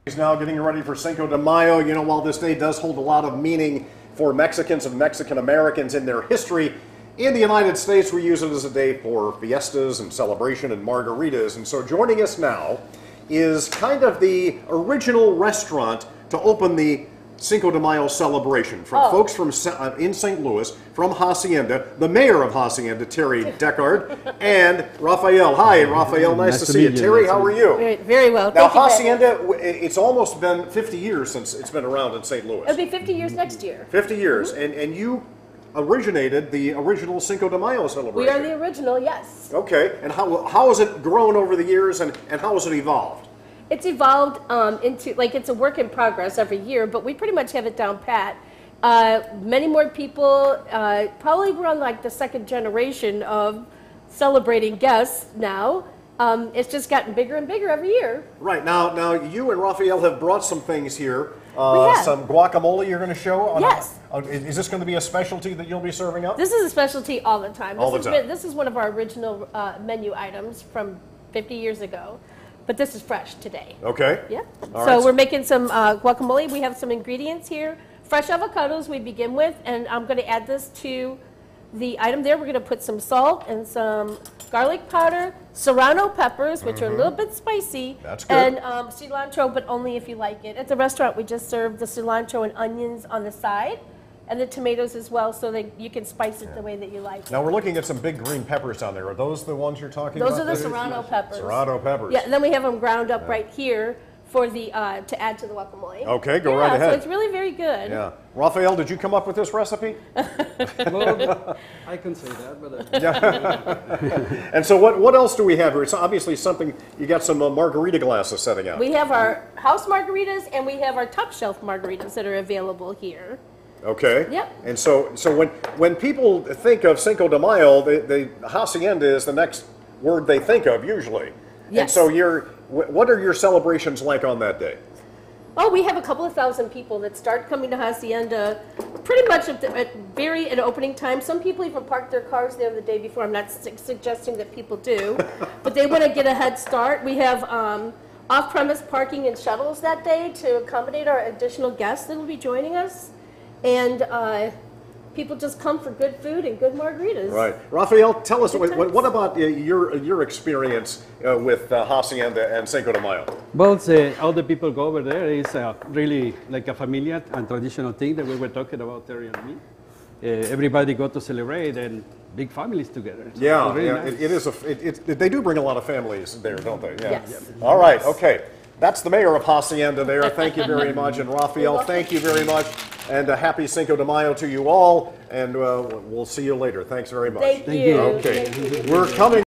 He's now getting ready for Cinco de Mayo. You know, while this day does hold a lot of meaning for Mexicans and Mexican Americans in their history, in the United States we use it as a day for fiestas and celebration and margaritas. And so joining us now is kind of the original restaurant to open the Cinco de Mayo celebration from folks from in St. Louis, from Hacienda, the mayor of Hacienda, Terry Deckard, and Rafael. Hi, Rafael. Nice to see you. Terry, how are you? Very well. Now, Hacienda, it's almost been 50 years since it's been around in St. Louis. It'll be 50 years next year. 50 years. And you originated the original Cinco de Mayo celebration. We are the original, yes. Okay. And how has it grown over the years, and how has it evolved? It's evolved into, like, it's a work in progress every year, but we pretty much have it down pat. Many more people, probably we're on like the second generation of celebrating guests now. It's just gotten bigger and bigger every year. Right. Now you and Rafael have brought some things here. Some guacamole you're going to show? Yes. Is this going to be a specialty that you'll be serving up? This is a specialty all the time. This is one of our original menu items from 50 years ago. But this is fresh today. Okay. Yeah. All so right. We're making some guacamole. We have some ingredients here. Fresh avocados we begin with, and I'm going to add this to the item there. We're going to put some salt and some garlic powder, serrano peppers, which are a little bit spicy. That's good. And cilantro, but only if you like it. At the restaurant, we just serve the cilantro and onions on the side, and the tomatoes as well, so that you can spice it the way that you like. Now we're looking at some big green peppers down there. Are those the ones you're talking about? Those are the serrano peppers. Serrano peppers. Yeah, and then we have them ground up right here for the to add to the guacamole. Okay, go right ahead. So it's really very good. Yeah. Rafael, did you come up with this recipe? Well, I can say that, but And so what else do we have here? It's obviously something, you got some margarita glasses setting out. We have our house margaritas and we have our top shelf margaritas that are available here. Okay. Yep. And so when people think of Cinco de Mayo, the Hacienda is the next word they think of usually. Yes. And so what are your celebrations like on that day? Oh, we have a couple of thousand people that start coming to Hacienda pretty much at opening time. Some people even park their cars there the day before. I'm not suggesting that people do, but they want to get a head start. We have off-premise parking and shuttles that day to accommodate our additional guests that will be joining us. And people just come for good food and good margaritas. Right. Rafael, tell us, what about your experience with Hacienda and Cinco de Mayo? well, all the people go over there. It's really like a familiar and traditional thing that we were talking about, Terry and me. Everybody go to celebrate and big families together. So Yeah, really nice. they do bring a lot of families there, don't they? Yeah. Yes. All right, okay. That's the mayor of Hacienda there. Thank you very much. And Rafael, thank you very much. And a happy Cinco de Mayo to you all. And we'll see you later. Thanks very much. Thank you. Okay. Thank you. We're coming.